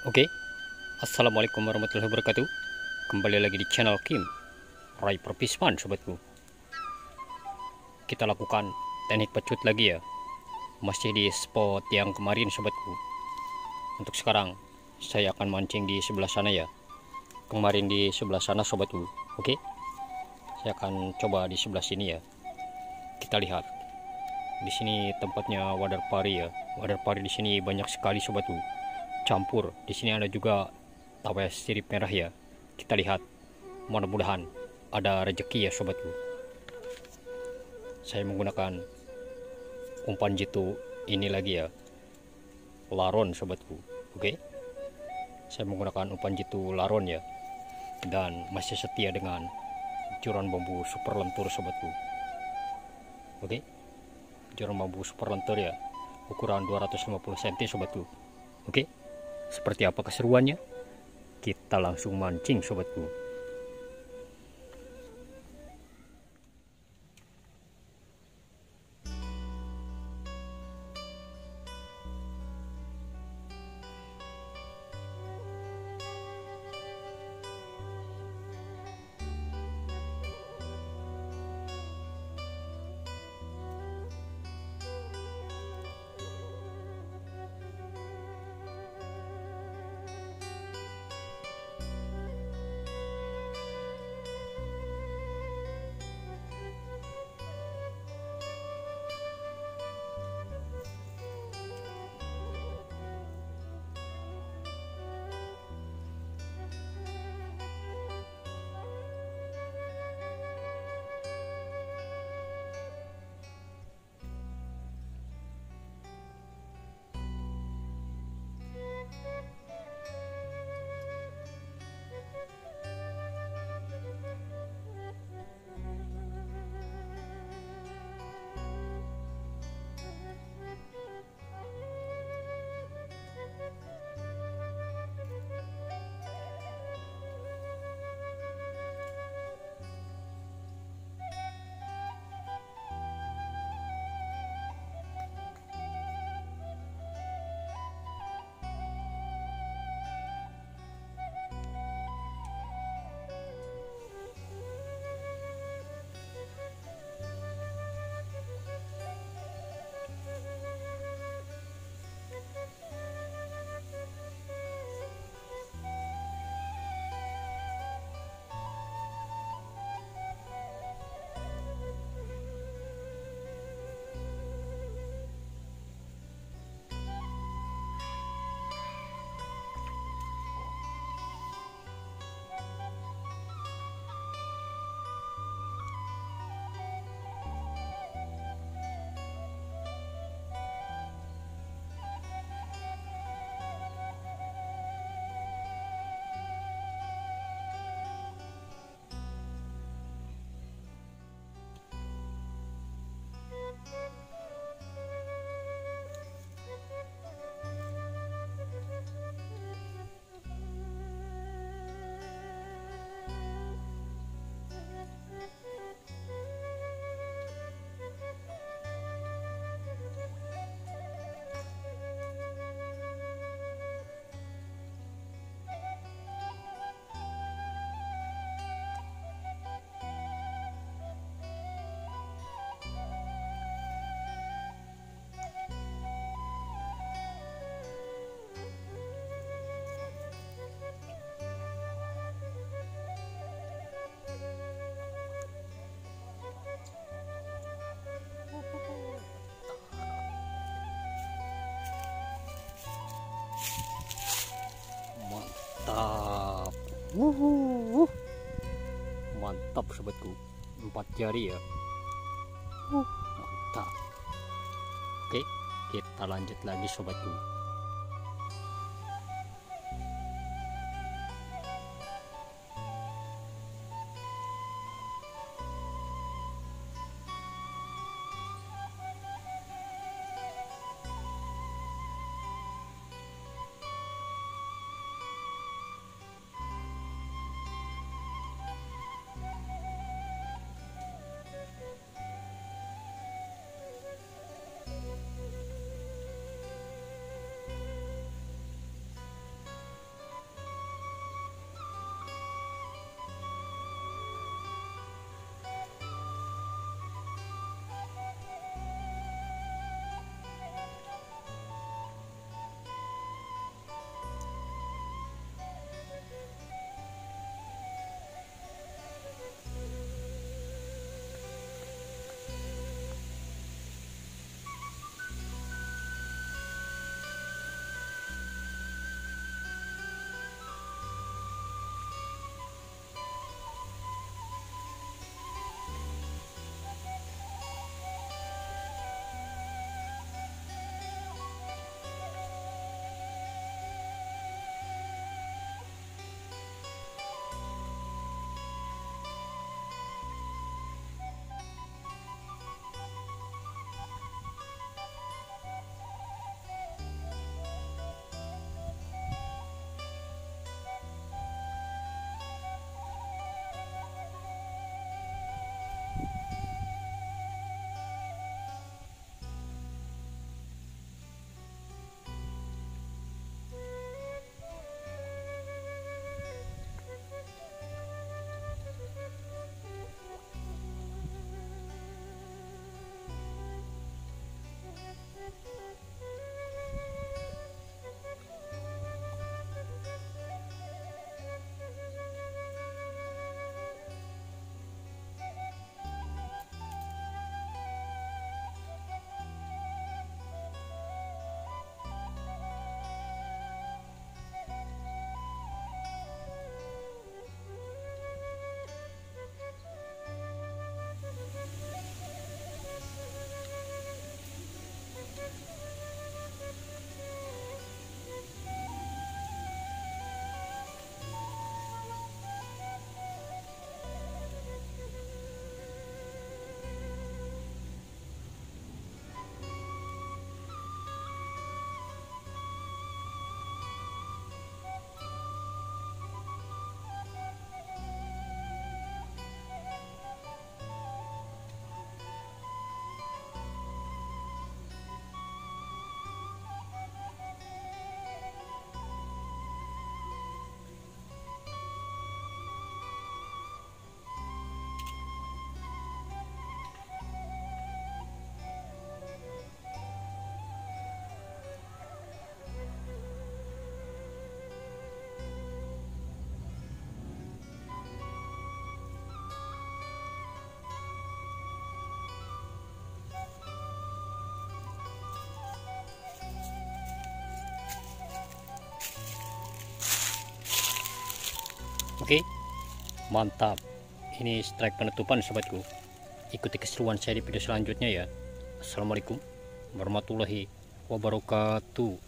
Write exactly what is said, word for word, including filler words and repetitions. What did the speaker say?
Oke, Assalamualaikum warahmatullahi wabarakatuh. Kembali lagi di channel Kim Rai Perpisman, sobatku. Kita lakukan teknik pecut lagi ya. Masih di spot yang kemarin, sobatku. Untuk sekarang saya akan mancing di sebelah sana ya. Kemarin di sebelah sana, sobatku. Oke, saya akan coba di sebelah sini ya. Kita lihat. Di sini tempatnya wader pari ya. Wader pari di sini banyak sekali, sobatku. Campur. Di sini ada juga tawes sirip merah ya. Kita lihat, mudah-mudahan ada rezeki ya, sobatku. Saya menggunakan umpan jitu ini lagi ya, laron, sobatku. Oke, saya menggunakan umpan jitu laron ya, dan masih setia dengan joran bambu super lentur, sobatku. Oke, joran bambu super lentur ya, ukuran dua ratus lima puluh sentimeter, sobatku. Oke, seperti apa keseruannya? Kita langsung mancing, sobatku. Mantap. Wuhu. Mantap, sobatku. Empat jari ya. Uh, mantap. Oke, kita lanjut lagi, sobatku. Oke, mantap. Ini strike penutupan sobatku. Ikuti keseruan saya di video selanjutnya ya. Assalamualaikum warahmatullahi wabarakatuh.